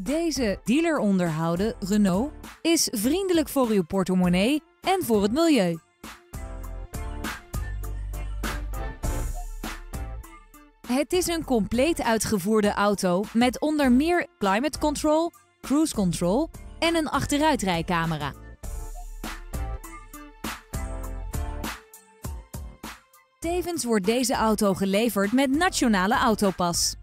Deze dealer onderhouden Renault is vriendelijk voor uw portemonnee en voor het milieu. Het is een compleet uitgevoerde auto met onder meer climate control, cruise control en een achteruitrijcamera. Tevens wordt deze auto geleverd met Nationale Autopas.